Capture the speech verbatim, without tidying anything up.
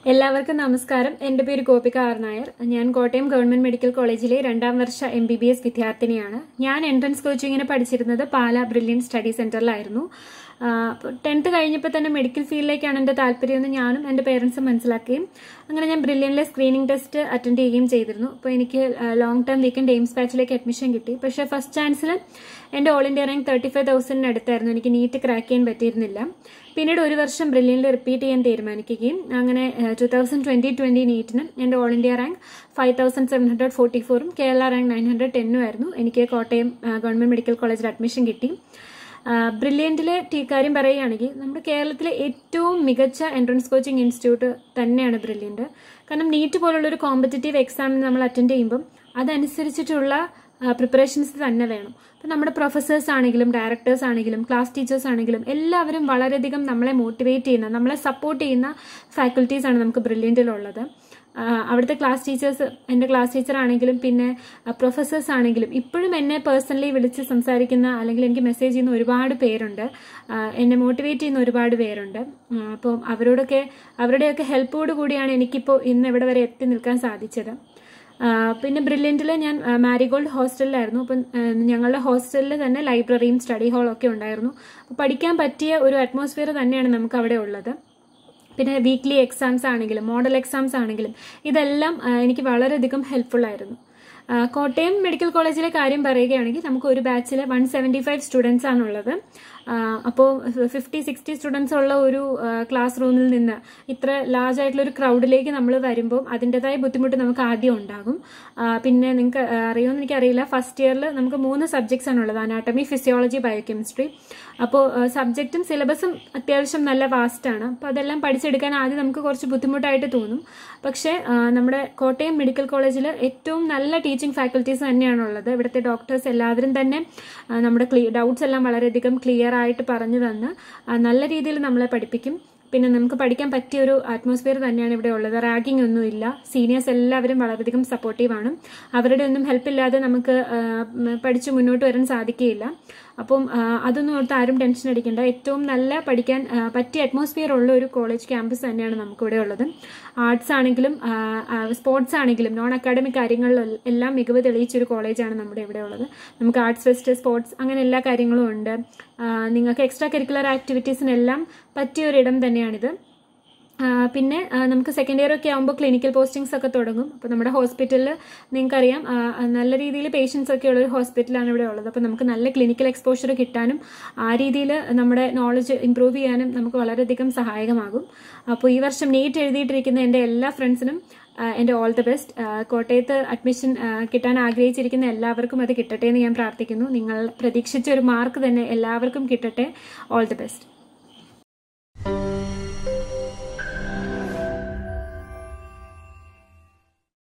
എല്ലാവർക്കും നമസ്കാരം. എൻ്റെ പേര് ഗോപിക ആർ നായർ. ഞാൻ കോട്ടയം ഗവൺമെന്റ് മെഡിക്കൽ കോളേജിലെ രണ്ടാം വർഷ എം ബി ബി എസ് വിദ്യാർത്ഥിനിയാണ്. ഞാൻ എൻട്രൻസ് കോച്ചിങ്ങിന് പഠിച്ചിരുന്നത് പാല ബ്രില്യൻറ്റ് സ്റ്റഡി സെന്ററിലായിരുന്നു. ടെൻത്ത് കഴിഞ്ഞപ്പോൾ തന്നെ മെഡിക്കൽ ഫീൽഡിലേക്കാണ് എൻ്റെ താല്പര്യമെന്ന് ഞാനും എൻ്റെ പേരൻസും മനസ്സിലാക്കുകയും അങ്ങനെ ഞാൻ ബ്രില്യൻറ്റിലെ സ്ക്രീനിങ് ടെസ്റ്റ് അറ്റൻഡ് ചെയ്യുകയും ചെയ്തിരുന്നു. അപ്പോൾ എനിക്ക് ലോങ് ടേം വീക്കെൻഡ് എയിംസ് ബാച്ചിലേക്ക് അഡ്മിഷൻ കിട്ടി. പക്ഷേ ഫസ്റ്റ് ചാൻസിൽ എൻ്റെ all India rank thirty five തൗസൻഡിന് അടുത്തായിരുന്നു. എനിക്ക് നീറ്റ് ക്രാക്ക് ചെയ്യാൻ പറ്റിയിരുന്നില്ല. പിന്നീട് ഒരു വർഷം ബ്രില്യൻറ്റിൽ റിപ്പീറ്റ് ചെയ്യാൻ തീരുമാനിക്കുകയും അങ്ങനെ ടു തൗസൻഡ് ട്വന്റി ട്വന്റി നീറ്റിന് എൻ്റെ all India rank five thousand seven hundred forty ഫോറും കേരള റാങ്ക് നയൻ ഹൺഡ്രഡ് ടെന്നും ആയിരുന്നു. എനിക്ക് കോട്ടയം ഗവൺമെന്റ് മെഡിക്കൽ കോളേജിൽ അഡ്മിഷൻ കിട്ടി. ബ്രില്യൻറ്റിലെ കാര്യം പറയുകയാണെങ്കിൽ നമ്മുടെ കേരളത്തിലെ ഏറ്റവും മികച്ച എൻട്രൻസ് കോച്ചിങ് ഇൻസ്റ്റിറ്റ്യൂട്ട് തന്നെയാണ് ബ്രില്യൻറ്റ്. കാരണം നീറ്റ് പോലുള്ളൊരു കോമ്പറ്റേറ്റീവ് എക്സാമിന് നമ്മൾ അറ്റൻഡ് ചെയ്യുമ്പം അതനുസരിച്ചിട്ടുള്ള പ്രിപ്പറേഷൻസ് തന്നെ വേണം. അപ്പം നമ്മുടെ പ്രൊഫസേഴ്സ് ആണെങ്കിലും ഡയറക്ടേഴ്സ് ആണെങ്കിലും ക്ലാസ് ടീച്ചേഴ്സ് ആണെങ്കിലും എല്ലാവരും വളരെയധികം നമ്മളെ മോട്ടിവേറ്റ് ചെയ്യുന്ന നമ്മളെ സപ്പോർട്ട് ചെയ്യുന്ന ഫാക്കൽറ്റീസ് ആണ് നമുക്ക് ബ്രില്യൻറ്റിലുള്ളത്. അവിടുത്തെ ക്ലാസ് ടീച്ചേഴ്സ്, എൻ്റെ ക്ലാസ് ടീച്ചർ ആണെങ്കിലും പിന്നെ പ്രൊഫസേഴ്സ് ആണെങ്കിലും ഇപ്പോഴും എന്നെ പേഴ്സണലി വിളിച്ച് സംസാരിക്കുന്ന അല്ലെങ്കിൽ എനിക്ക് മെസ്സേജ് ചെയ്യുന്ന ഒരുപാട് പേരുണ്ട്. എന്നെ മോട്ടിവേറ്റ് ചെയ്യുന്ന ഒരുപാട് പേരുണ്ട്. അപ്പം അവരോടൊക്കെ അവരുടെയൊക്കെ ഹെൽപ്പോട് കൂടിയാണ് എനിക്കിപ്പോൾ ഇന്ന് ഇവിടെ വരെ എത്തി നിൽക്കാൻ സാധിച്ചത്. പിന്നെ ബ്രില്യൻറ്റിൽ ഞാൻ മാരിഗോൾഡ് ഹോസ്റ്റലിലായിരുന്നു. അപ്പം ഞങ്ങളുടെ ഹോസ്റ്റലിൽ തന്നെ ലൈബ്രറിയും സ്റ്റഡി ഹാളും ഒക്കെ ഉണ്ടായിരുന്നു. അപ്പോൾ പഠിക്കാൻ പറ്റിയ ഒരു അറ്റ്മോസ്ഫിയർ തന്നെയാണ് നമുക്ക് അവിടെ ഉള്ളത്. പിന്നെ വീക്ക്ലി എക്സാംസ് ആണെങ്കിലും മോഡൽ എക്സാംസ് ആണെങ്കിലും ഇതെല്ലാം എനിക്ക് വളരെയധികം ഹെൽപ്ഫുൾ ആയിരുന്നു. കോട്ടയം മെഡിക്കൽ കോളേജിലെ കാര്യം പറയുകയാണെങ്കിൽ നമുക്ക് ഒരു ബാച്ചിൽ വൺ സെവൻറ്റി ഫൈവ് സ്റ്റുഡൻസ് ആണുള്ളത്. അപ്പോൾ ഫിഫ്റ്റി സിക്സ്റ്റി സ്റ്റുഡൻസ് ഉള്ള ഒരു ക്ലാസ് റൂമിൽ നിന്ന് ഇത്ര ലാർജ് ആയിട്ടുള്ള ഒരു ക്രൗഡിലേക്ക് നമ്മൾ വരുമ്പോൾ അതിൻ്റെതായ ബുദ്ധിമുട്ട് നമുക്ക് ആദ്യം ഉണ്ടാകും. പിന്നെ നിങ്ങൾക്ക് അറിയുമെന്ന് എനിക്കറിയില്ല, ഫസ്റ്റ് ഇയറിൽ നമുക്ക് മൂന്ന് സബ്ജക്ട്സ് ആണുള്ളത്: അനാട്ടമി, ഫിസിയോളജി, ബയോകെമിസ്ട്രി. അപ്പോൾ സബ്ജക്റ്റും സിലബസും അത്യാവശ്യം നല്ല വാസ്റ്റാണ്. അപ്പോൾ അതെല്ലാം പഠിച്ചെടുക്കാൻ ആദ്യം നമുക്ക് കുറച്ച് ബുദ്ധിമുട്ടായിട്ട് തോന്നും. പക്ഷേ നമ്മുടെ കോട്ടയം മെഡിക്കൽ കോളേജിൽ ഏറ്റവും നല്ല ടീച്ചിങ് ഫാക്കൽറ്റീസ് തന്നെയാണുള്ളത്. ഇവിടുത്തെ ഡോക്ടേഴ്സ് എല്ലാവരും തന്നെ നമ്മുടെ ഡൗട്ട്സ് എല്ലാം വളരെയധികം ക്ലിയർ ആയിട്ട് പറഞ്ഞു തന്ന് നല്ല രീതിയിൽ നമ്മളെ പഠിപ്പിക്കും. പിന്നെ നമുക്ക് പഠിക്കാൻ പറ്റിയ ഒരു അറ്റ്മോസ്ഫിയർ തന്നെയാണ് ഇവിടെ ഉള്ളത്. റാഗിംഗ് ഒന്നുമില്ല. സീനിയേഴ്സ് എല്ലാവരും വളരെയധികം സപ്പോർട്ടീവാണ്. അവരുടെ ഒന്നും ഹെൽപ്പ് ഇല്ലാതെ നമുക്ക് പഠിച്ച് മുന്നോട്ട് വരാൻ സാധിക്കുകയില്ല. അപ്പം അതൊന്നും ഓർത്ത് ആരും ടെൻഷൻ അടിക്കേണ്ട. ഏറ്റവും നല്ല പഠിക്കാൻ പറ്റിയ അറ്റ്മോസ്ഫിയർ ഉള്ള ഒരു കോളേജ് ക്യാമ്പസ് തന്നെയാണ് നമുക്കിവിടെ ഉള്ളത്. ആർട്സ് ആണെങ്കിലും സ്പോർട്സ് ആണെങ്കിലും നോൺ അക്കാഡമിക് കാര്യങ്ങളിലും എല്ലാം മികവ് തെളിയിച്ചൊരു കോളേജാണ് നമ്മുടെ ഇവിടെ ഉള്ളത്. നമുക്ക് ആർട്സ് ഫെസ്റ്റ്, സ്പോർട്സ് അങ്ങനെ എല്ലാ കാര്യങ്ങളും ഉണ്ട്. നിങ്ങൾക്ക് എക്സ്ട്രാ കരിക്കുലർ ആക്ടിവിറ്റീസിനെല്ലാം പറ്റിയ ഒരിടം തന്നെയാണിത്. പിന്നെ നമുക്ക് സെക്കൻഡ് ഇയർ ഒക്കെ ആകുമ്പോൾ ക്ലിനിക്കൽ പോസ്റ്റിംഗ്സ് ഒക്കെ തുടങ്ങും. അപ്പോൾ നമ്മുടെ ഹോസ്പിറ്റലിൽ നിങ്ങൾക്കറിയാം നല്ല രീതിയിൽ പേഷ്യൻസ് ഒക്കെ ഉള്ളൊരു ഹോസ്പിറ്റലാണ് ഇവിടെ ഉള്ളത്. അപ്പോൾ നമുക്ക് നല്ല ക്ലിനിക്കൽ എക്സ്പോഷർ കിട്ടാനും ആ രീതിയിൽ നമ്മുടെ നോളജ് ഇംപ്രൂവ് ചെയ്യാനും നമുക്ക് വളരെയധികം സഹായകമാകും. അപ്പോൾ ഈ വർഷം നീറ്റ് എഴുതിയിട്ടിരിക്കുന്ന എൻ്റെ എല്ലാ ഫ്രണ്ട്സിനും എൻ്റെ ഓൾ ദി ബെസ്റ്റ്. കോട്ടയത്ത് അഡ്മിഷൻ കിട്ടാൻ ആഗ്രഹിച്ചിരിക്കുന്ന എല്ലാവർക്കും അത് കിട്ടട്ടെ എന്ന് ഞാൻ പ്രാർത്ഥിക്കുന്നു. നിങ്ങൾ പ്രതീക്ഷിച്ച ഒരു മാർക്ക് തന്നെ എല്ലാവർക്കും കിട്ടട്ടെ. All the best.